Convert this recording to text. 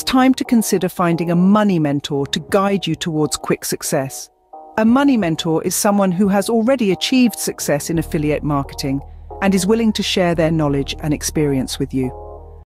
time to consider finding a money mentor to guide you towards quick success. A money mentor is someone who has already achieved success in affiliate marketing and is willing to share their knowledge and experience with you.